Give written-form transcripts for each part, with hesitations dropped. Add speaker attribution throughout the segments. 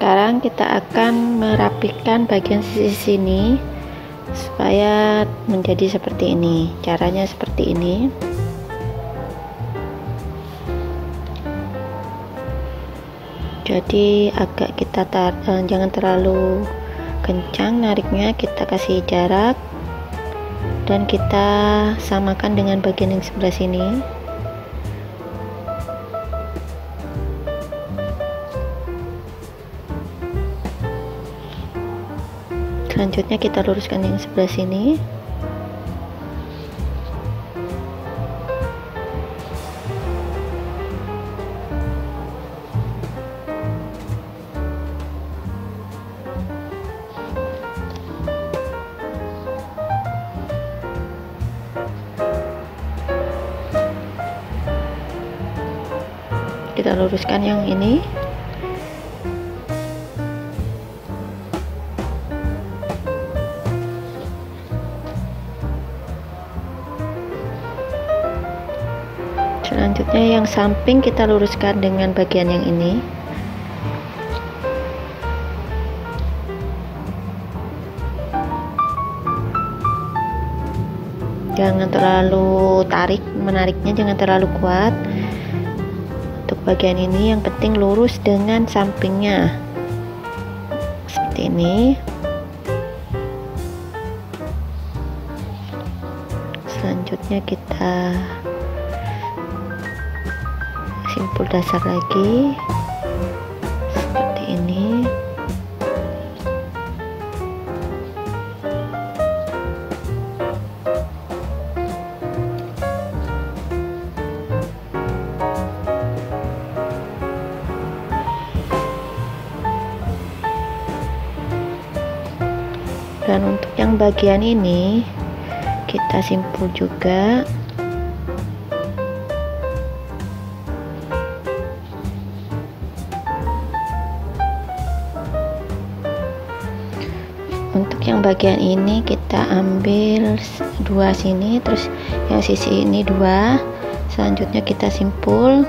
Speaker 1: sekarang kita akan merapikan bagian sisi sini supaya menjadi seperti ini. Caranya seperti ini. Jadi agak kita jangan terlalu kencang nariknya, kita kasih jarak dan kita samakan dengan bagian yang sebelah sini. Selanjutnya kita luruskan yang sebelah sini. Kita luruskan yang ini. Selanjutnya yang samping kita luruskan dengan bagian yang ini. Jangan terlalu menariknya jangan terlalu kuat. Untuk bagian ini yang penting lurus dengan sampingnya. Seperti ini. Selanjutnya kita simpul dasar lagi seperti ini. Dan untuk yang bagian ini kita simpul juga. Untuk yang bagian ini kita ambil dua sini, terus yang sisi ini dua. Selanjutnya kita simpul.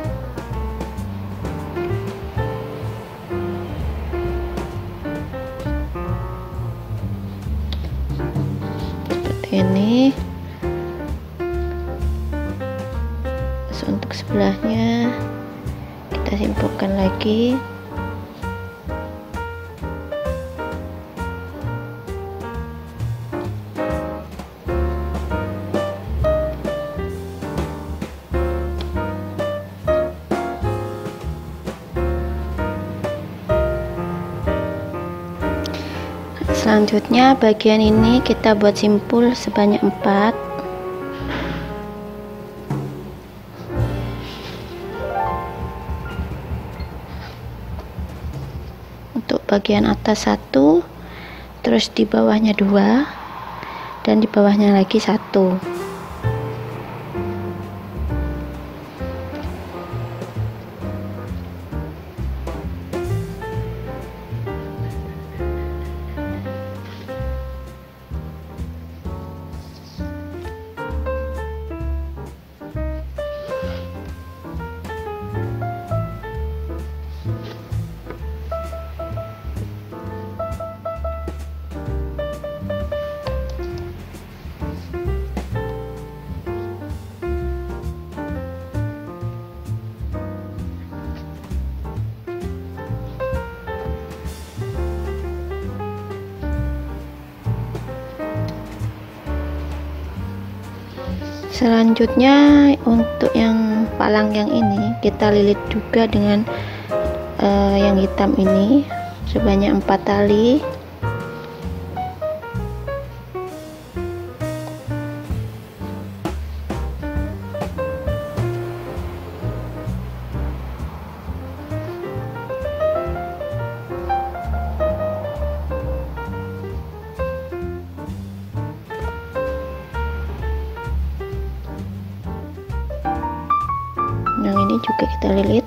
Speaker 1: Seperti ini. Terus untuk sebelahnya kita simpulkan lagi. Selanjutnya bagian ini kita buat simpul sebanyak 4. Untuk bagian atas 1, terus di bawahnya 2, dan di bawahnya lagi 1. Selanjutnya untuk yang palang yang ini kita lilit juga dengan yang hitam ini sebanyak 4 tali. Yang ini juga kita lilit.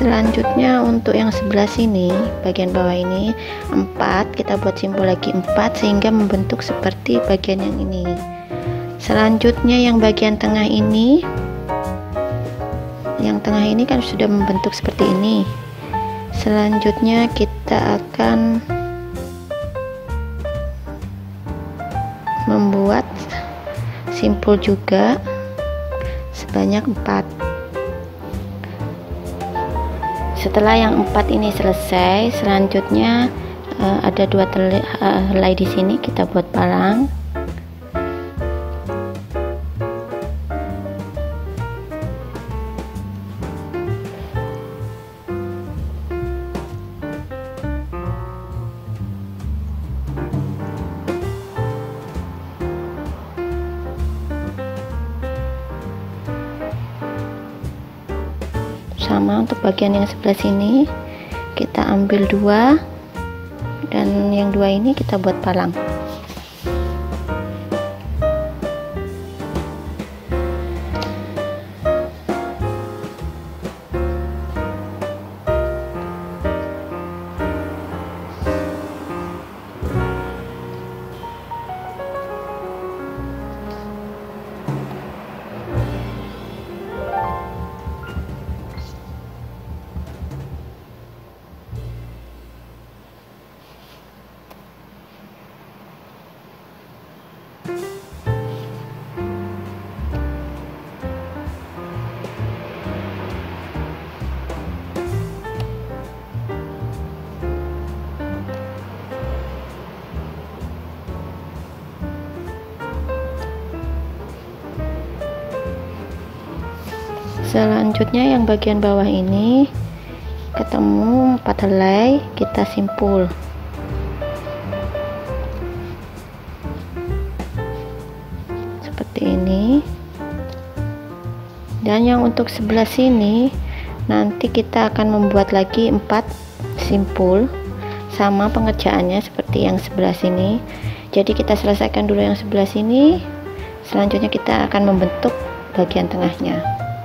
Speaker 1: Selanjutnya untuk yang sebelah sini, bagian bawah ini 4, kita buat simpul lagi 4 sehingga membentuk seperti bagian yang ini. Selanjutnya yang bagian tengah ini, kan sudah membentuk seperti ini. Selanjutnya kita akan membuat simpul juga sebanyak 4. Setelah yang 4 ini selesai, selanjutnya ada 2 helai di sini, kita buat palang. Sama untuk bagian yang sebelah sini, kita ambil 2 dan yang 2 ini kita buat palang. Selanjutnya yang bagian bawah ini ketemu 4 helai, kita simpul. Seperti ini. Dan yang untuk sebelah sini nanti kita akan membuat lagi 4 simpul, sama pengerjaannya seperti yang sebelah sini. Jadi kita selesaikan dulu yang sebelah sini, selanjutnya kita akan membentuk bagian tengahnya.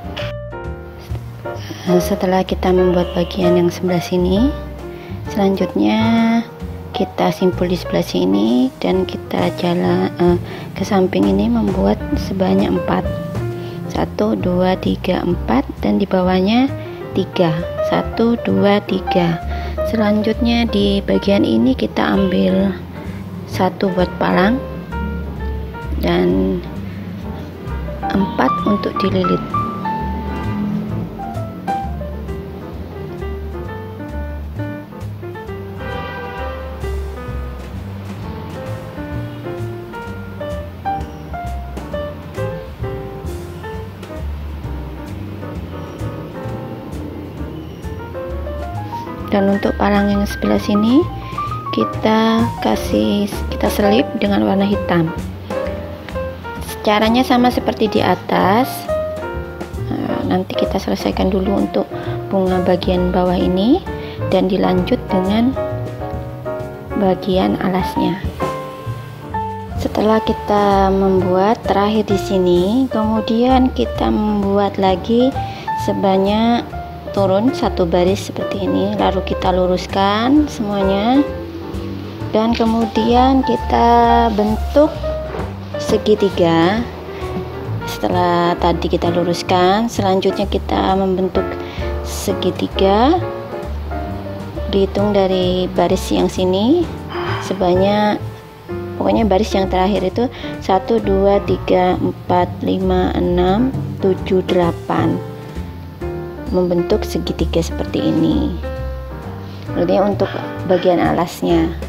Speaker 1: Setelah kita membuat bagian yang sebelah sini, selanjutnya kita simpul di sebelah sini dan kita jalan ke samping ini membuat sebanyak 4. 1, 2, 3, 4 dan di bawahnya 3. 1, 2, 3. Selanjutnya di bagian ini kita ambil 1 buat palang dan 4 untuk dililit. Dan untuk palang yang sebelah sini kita selip dengan warna hitam. Caranya sama seperti di atas. Nanti kita selesaikan dulu untuk bunga bagian bawah ini dan dilanjut dengan bagian alasnya. Setelah kita membuat terakhir di sini, kemudian kita membuat lagi sebanyak turun 1 baris seperti ini, lalu kita luruskan semuanya dan kemudian kita bentuk segitiga. Setelah tadi kita luruskan, selanjutnya kita membentuk segitiga, dihitung dari baris yang sini sebanyak, pokoknya baris yang terakhir itu 1, 2, 3, 4, 5, 6, 7, 8, membentuk segitiga seperti ini. Ini untuk bagian alasnya.